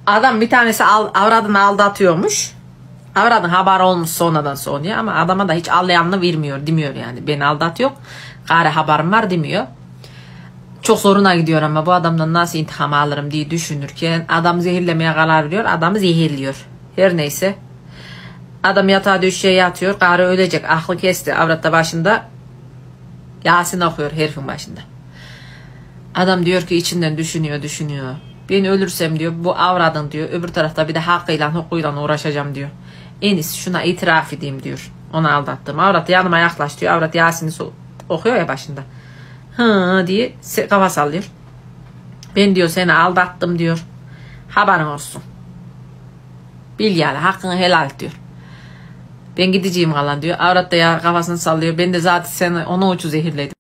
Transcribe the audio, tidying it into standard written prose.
Adam bir tanesi avradını aldatıyormuş. Avradın haber olmuş sonradan sonra ama adama da hiç anlayanını vermiyor demiyor yani. Beni aldatıyor. Gari haberim var demiyor. Çok zoruna gidiyor ama bu adamdan nasıl intikam alırım diye düşünürken adam zehirlemeye karar veriyor. Adamı zehirliyor. Her neyse. Adam yatağa döşeye yatıyor. Gari ölecek. Aklı kesti. Avrat da başında Yasin okuyor herifin başında. Adam diyor ki içinden düşünüyor. Ben ölürsem diyor bu avradın diyor. Öbür tarafta bir de hakkıyla hukukuyla uğraşacağım diyor. En iyisi şuna itiraf edeyim diyor. Onu aldattım. Avrat yanıma yaklaş diyor. Avrat Yasin'i okuyor ya başında. Hı diye kafa sallıyor. Ben diyor seni aldattım diyor. Haberin olsun. Bil yani hakkını helal diyor. Ben gideceğim falan diyor. Avrat da ya kafasını sallıyor. Ben de zaten seni onun ucu zehirleydim.